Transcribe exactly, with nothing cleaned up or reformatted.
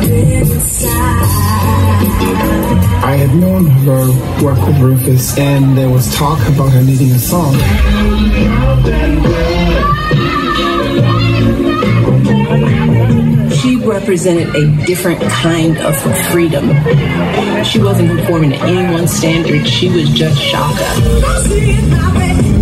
I had known her work with Rufus, and there was talk about her needing a song. She represented a different kind of freedom. She wasn't conforming to anyone's standards. She was just Chaka.